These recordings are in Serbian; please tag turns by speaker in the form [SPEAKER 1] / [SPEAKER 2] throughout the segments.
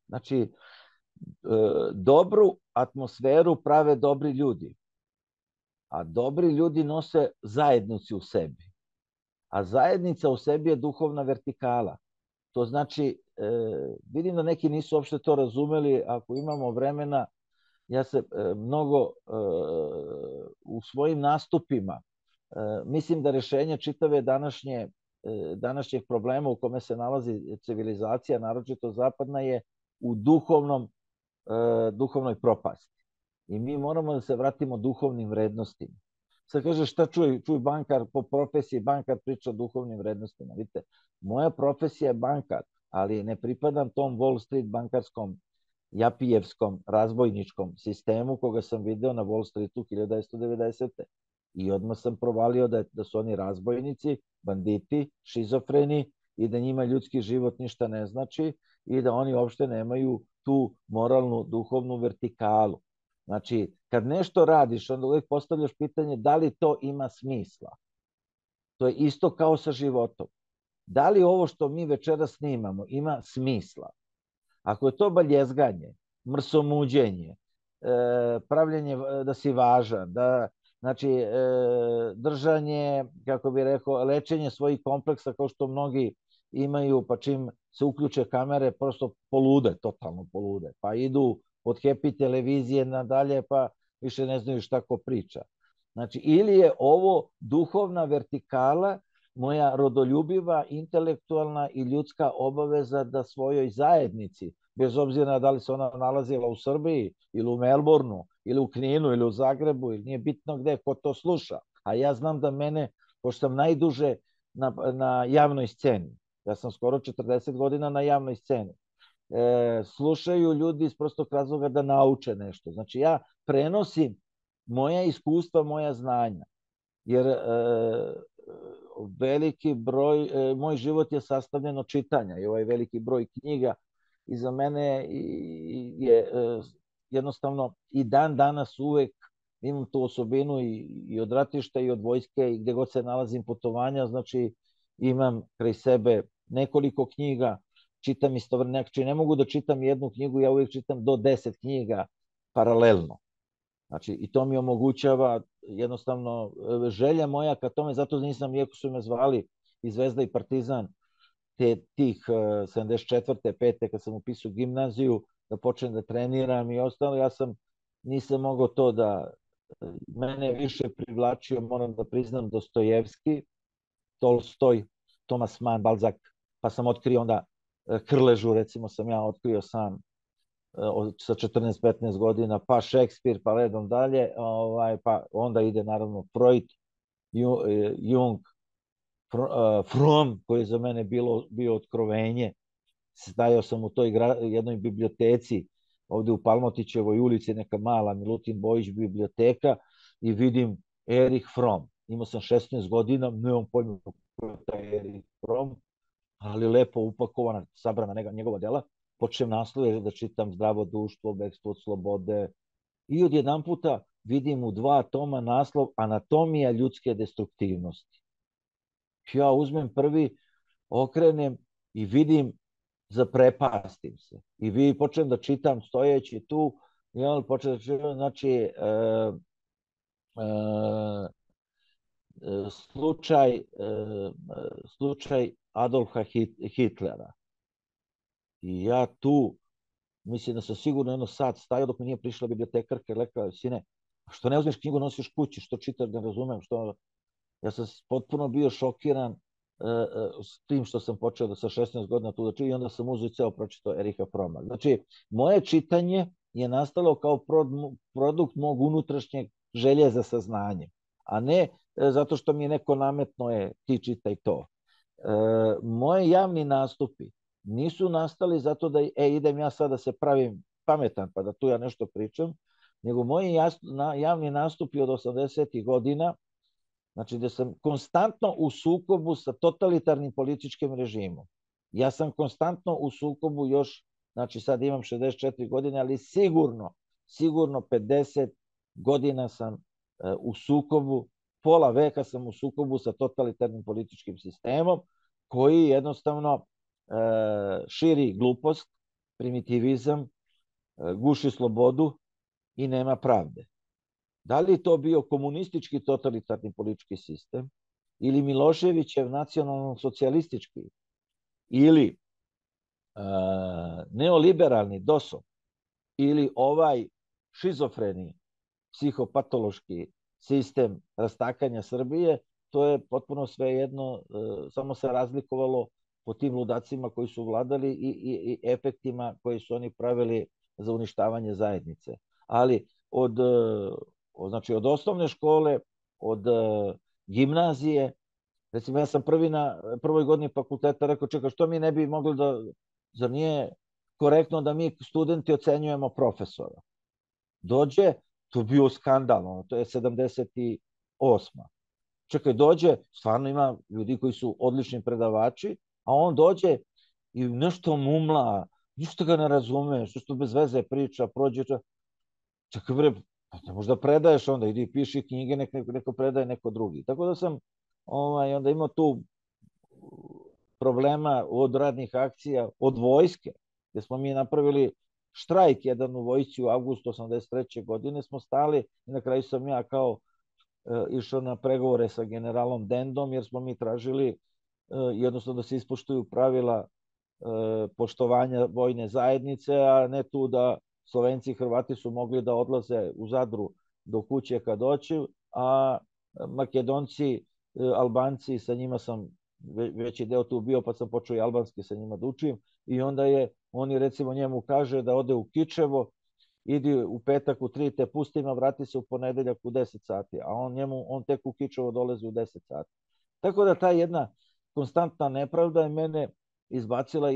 [SPEAKER 1] Znači, dobru atmosferu prave dobri ljudi, a dobri ljudi nose zajednicu u sebi. A zajednica u sebi je duhovna vertikala. To znači, vidim da neki nisu uopšte to razumeli, ako imamo vremena, ja se mnogo u svojim nastupima, mislim da rešenje čitave današnjeg problema u kome se nalazi civilizacija, naročito zapadna, je u duhovnoj propasti. I mi moramo da se vratimo duhovnim vrednostima. Sad kaže šta čuj bankar, po profesiji bankar priča o duhovnim vrednostima. Vidite, moja profesija je bankar, ali ne pripadam tom Wall Street bankarskom, japijevskom, razbojničkom sistemu koga sam video na Wall Streetu 1990. I odmah sam provalio da su oni razbojnici, banditi, šizofreni i da njima ljudski život ništa ne znači i da oni uopšte nemaju tu moralnu, duhovnu vertikalu. Znači, kad nešto radiš, onda uvijek postavljaš pitanje da li to ima smisla. To je isto kao sa životom. Da li ovo što mi večera snimamo ima smisla? Ako je to baljezganje, mrsomuđenje, pravljenje da si važan, znači držanje, kako bih rekao, lečenje svojih kompleksa kao što mnogi imaju, pa čim se uključe kamere, prosto polude, totalno polude, pa idu od Happy televizije nadalje, pa više ne znaju šta ko priča. Znači, ili je ovo duhovna vertikala, moja rodoljubiva, intelektualna i ljudska obaveza da svojoj zajednici, bez obzira da li se ona nalazila u Srbiji ili u Melbourneu ili u Kninu ili u Zagrebu, ili nije bitno gde, ko to sluša. A ja znam da mene, pošto sam najduže na javnoj sceni, ja sam skoro 40 godina na javnoj sceni, slušaju ljudi iz prostog razloga da nauče nešto. Znači ja prenosim moja iskustva, moja znanja, jer veliki broj, moj život je sastavljen od čitanja i ovaj veliki broj knjiga i za mene je jednostavno i dan danas uvek imam tu osobinu i od ratišta i od vojske i gde god se nalazim putovanja, znači imam kraj sebe nekoliko knjiga, čitam istovremeno, znači ne mogu da čitam jednu knjigu, ja uvijek čitam do 10 knjiga paralelno. Znači, i to mi omogućava jednostavno želja moja ka tome, zato nisam, iako su me zvali i Zvezda i Partizan, tih 74. 5. kad sam upisao gimnaziju, da počnem da treniram i ostalo, nisam mogao to da, mene više privlačio, moram da priznam, Dostojevski, Tolstoj, Thomas Mann, Balzac, pa sam otkrio onda Krležu, recimo sam ja otkrio sam sa 14-15 godina, pa Šekspir, pa redom dalje, pa onda ide naravno Freud, Jung, Fromm, koji je za mene bio otkrovenje. Stajao sam u toj jednoj biblioteci, ovde u Palmotićevoj ulici, neka mala Milutin Bojić biblioteka, i vidim Erich Fromm. Imao sam 16 godina, nemam pojma ko je taj Erich Fromm, ali lepo upakovana, sabrana njegova dela. Počnem naslove da čitam Zdravo društvo, Bekstvo od slobode, i odjedan puta vidim u 2 toma naslov Anatomija ljudske destruktivnosti. Ja uzmem prvi, okrenem i vidim, zaprepastim se. I počnem da čitam stojeći tu, i on počne da čitam, znači, slučaj Adolfa Hitlera. I ja tu, mislim da sam sigurno jedno sat stajao dok mi nije prišla bibliotekarka i rekla, sine, što ne uzmeš knjigu, nosiš kući, što čitaš, ne razumem, što... Ja sam potpuno bio šokiran s tim što sam počeo da sa 16 godina tu da čitam i onda sam uzeo i ceo pročitao Ericha Fromma. Znači, moje čitanje je nastalo kao produkt mog unutrašnjeg želje za saznanje, a ne zato što mi je neko nametno ti čitaj to. Moji javni nastupi nisu nastali zato da idem ja sad da se pravim pametan pa da tu ja nešto pričam, nego moji javni nastupi od 80. godina, znači da sam konstantno u sukobu sa totalitarnim političkim režimom. Ja sam konstantno u sukobu još, znači sad imam 64 godine, ali sigurno 50 godina sam u sukobu, pola veka sam u sukobu sa totalitarnim političkim sistemom, koji jednostavno širi glupost, primitivizam, guši slobodu i nema pravde. Da li to bio komunistički totalitarni politički sistem ili Miloševićev nacionalno-socijalistički ili neoliberalni DOS-ov ili ovaj šizofreni psihopatološki sistem rastakanja Srbije, to je potpuno svejedno, samo se razlikovalo po tim ludacima koji su vladali i efektima koji su oni pravili za uništavanje zajednice. Ali znači od osnovne škole, od gimnazije, recimo ja sam prvi na prvoj godini fakulteta rekao, čekaj, što mi ne bi mogli da, zar nije korektno da mi studenti ocenjujemo profesora? Dođe, to je bio skandal, to je 78. Čekaj, dođe, stvarno ima ljudi koji su odlični predavači, a on dođe i nešto mumla, ništa ga ne razume, što bez veze priča, prođe, čekaj bre, ne možda predaješ onda, idi piši knjige, neko predaje neko drugi. Tako da sam onda imao tu problema od radnih akcija, od vojske, gde smo mi napravili štrajk jedan u vojsci u avgustu 83. godine, smo stali i na kraju sam ja kao išao na pregovore sa generalom Dendom, jer smo mi tražili jednostavno da se ispoštuju pravila poštovanja vojne zajednice, a ne tu da Slovenci i Hrvati su mogli da odlaze u Zadru do kuće kad doći, a Makedonci, Albanci, sa njima sam veći deo tu bio, pa sam počeo i albanski sa njima da učim, i onda oni recimo njemu kaže da ode u Kičevo, idi u petak u 3, te pusti me, vrati se u ponedeljak u 10 sati, a on tek u Kičevo dolazi u 10 sati. Tako da ta jedna konstantna nepravda je mene izbacila,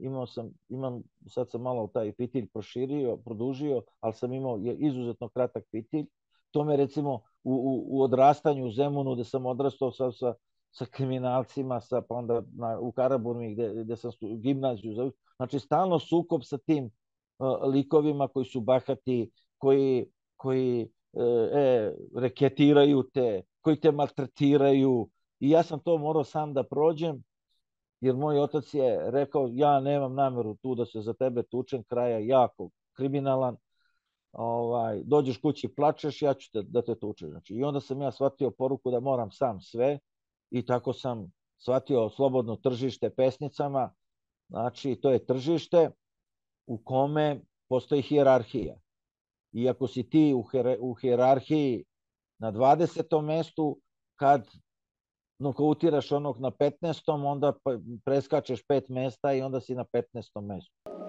[SPEAKER 1] sad sam malo taj fitilj produžio, ali sam imao izuzetno kratak fitilj. To me recimo u odrastanju u Zemunu, gde sam odrastao sa kriminalcima, pa onda u Karaburmi gde sam gimnaziju, znači stalno sukob sa tim likovima koji su bahati, koji reketiraju te, koji te maltretiraju, i ja sam to morao sam da prođem, jer moj otac je rekao, ja nemam nameru tu da se za tebe tučem, kraja jako kriminalan, dođeš kući, plačeš, ja ću da te tučem. Znači, i onda sam ja shvatio poruku da moram sam sve, i tako sam shvatio slobodno tržište pesnicama. Znači, to je tržište u kome postoji hijerarhija. I ako si ti u hijerarhiji na 20. mestu, kad nokautiraš onog na 15. onda preskačeš 5 mesta i onda si na 15. mestu.